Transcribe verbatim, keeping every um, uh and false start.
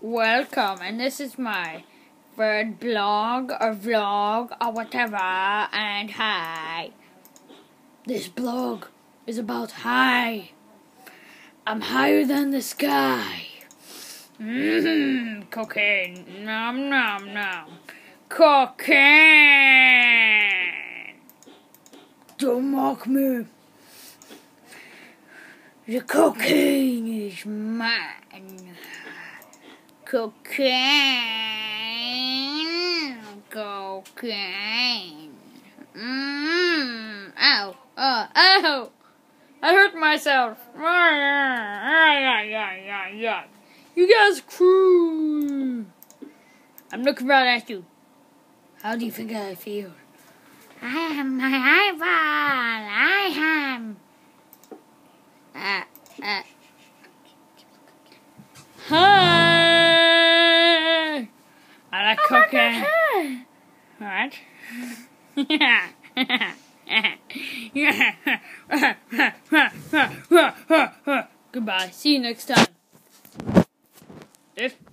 Welcome, and this is my third blog or vlog or whatever, and hi. This blog is about high. I'm higher than the sky. Mmm, cocaine. Nom nom nom. Cocaine. Don't mock me. The cocaine is mine. Cocaine, cocaine. Mmm. Ow, oh, ow. I hurt myself. You guys are cool. I'm looking right at you. How do you think I feel? I am my eyeball. I am. Uh, uh. Hi. I like oh cocaine. What? Yeah. Goodbye. See you next time. If